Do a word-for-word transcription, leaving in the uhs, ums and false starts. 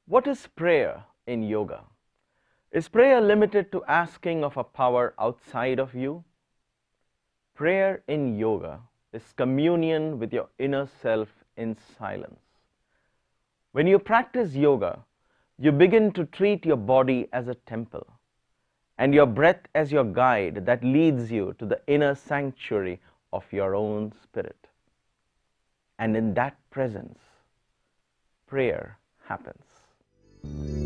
What is prayer in yoga? Is prayer limited to asking of a power outside of you? Prayer in yoga is communion with your inner self in silence. When you practice yoga, you begin to treat your body as a temple and your breath as your guide that leads you to the inner sanctuary of your own spirit. And in that presence, prayer happens.